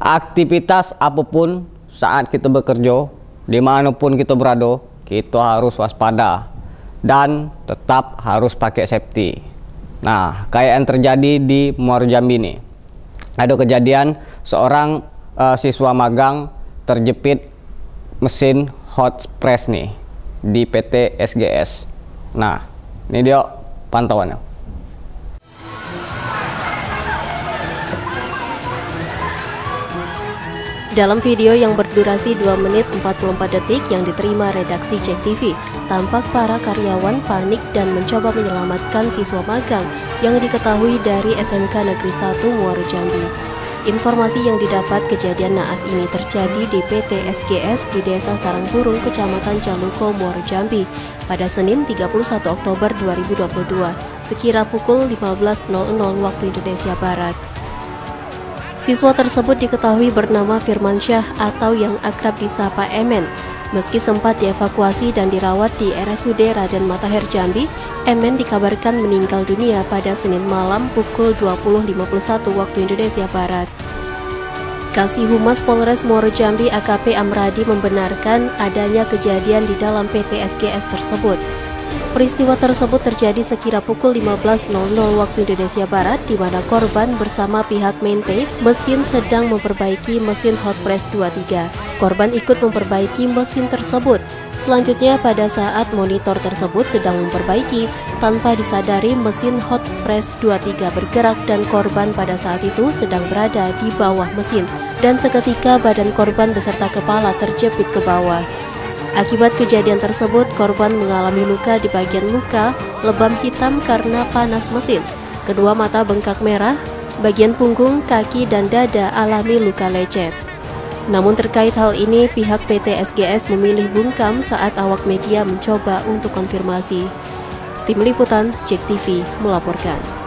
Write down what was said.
Aktivitas apapun saat kita bekerja, dimanapun kita berada, kita harus waspada dan tetap harus pakai safety. Nah, kayak yang terjadi di Muaro Jambi nih. Ada kejadian seorang siswa magang terjepit mesin hot press nih di PT SGS. Nah, ini dia pantauannya. Dalam video yang berdurasi 2 menit 44 detik yang diterima redaksi JEK TV, tampak para karyawan panik dan mencoba menyelamatkan siswa magang yang diketahui dari SMK Negeri 1 Muaro Jambi. Informasi yang didapat kejadian naas ini terjadi di PT SGS di Desa Sarangburung, Kecamatan Caluko, Muaro Jambi pada Senin 31 Oktober 2022, sekira pukul 15.00 waktu Indonesia Barat. Siswa tersebut diketahui bernama Firmansyah atau yang akrab disapa Emen. Meski sempat dievakuasi dan dirawat di RSUD Raden Matahir Jambi, Emen dikabarkan meninggal dunia pada Senin malam pukul 20.51 waktu Indonesia Barat. Kasih Humas Polres Muaro Jambi AKP Amradi membenarkan adanya kejadian di dalam PT SGS tersebut. Peristiwa tersebut terjadi sekira pukul 15.00 waktu Indonesia Barat, di mana korban bersama pihak maintenance mesin sedang memperbaiki mesin hot press 23. Korban ikut memperbaiki mesin tersebut. Selanjutnya, pada saat monitor tersebut sedang memperbaiki, tanpa disadari mesin hot press 23 bergerak dan korban pada saat itu sedang berada di bawah mesin. Dan seketika badan korban beserta kepala terjepit ke bawah. Akibat kejadian tersebut, korban mengalami luka di bagian muka, lebam hitam karena panas mesin. Kedua mata bengkak merah, bagian punggung, kaki, dan dada alami luka lecet. Namun terkait hal ini, pihak PT SGS memilih bungkam saat awak media mencoba untuk konfirmasi. Tim Liputan JEK TV melaporkan.